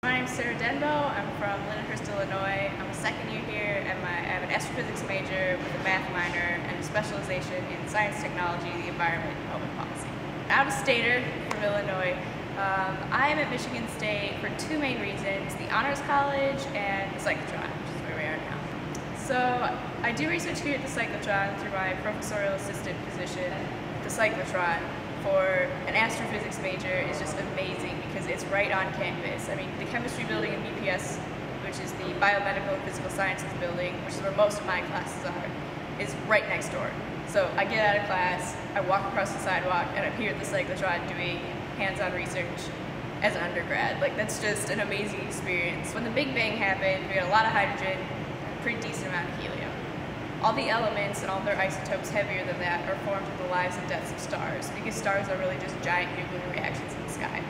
My name's Sara Denbo. I'm from Lyndhurst, Illinois. I'm a second year here, and I have an astrophysics major with a math minor and a specialization in science, technology, the environment, and public policy. I'm a stater from Illinois. I am at Michigan State for two main reasons: the Honors College and the Cyclotron, which is where we are now. So I do research here at the Cyclotron through my professorial assistant position. The Cyclotron for an astrophysics major is just amazing because it's right on campus. I mean, the chemistry building in BPS, which is the biomedical and physical sciences building, which is where most of my classes are, is right next door. So I get out of class, I walk across the sidewalk, and I'm here at the Cyclotron doing hands-on research as an undergrad. Like, that's just an amazing experience. When the Big Bang happened, we got a lot of hydrogen, a pretty decent amount of helium. All the elements and all their isotopes heavier than that are formed with the lives and deaths of stars, because stars are really just giant nuclear reactions in the sky.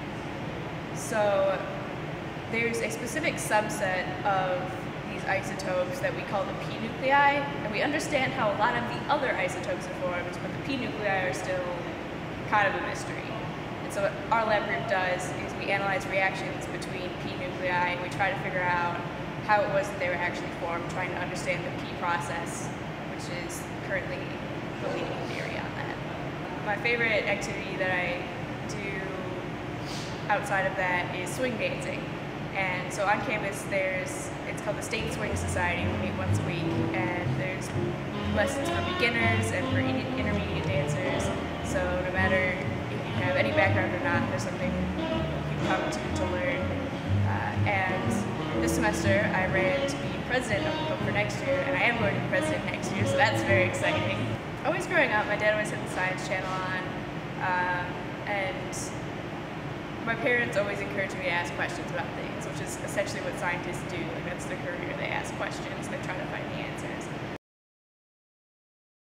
So there's a specific subset of these isotopes that we call the p nuclei, and we understand how a lot of the other isotopes are formed, but the p nuclei are still kind of a mystery. And so what our lab group does is we analyze reactions between p nuclei, and we try to figure out how it was that they were actually formed, trying to understand the p process, which is currently the leading theory on that. My favorite activity that I do outside of that is swing dancing. And so on campus it's called the State Swing Society. We meet once a week, and there's lessons for beginners and for intermediate dancers. So no matter if you have any background or not, there's something you come to learn. And this semester I ran to be president of the club for next year, and I am going to be president next year, so that's very exciting. Always growing up, my dad always had the Science Channel on, and my parents always encouraged me to ask questions about things, which is essentially what scientists do. Like, that's their career. They ask questions, they try to find the answer.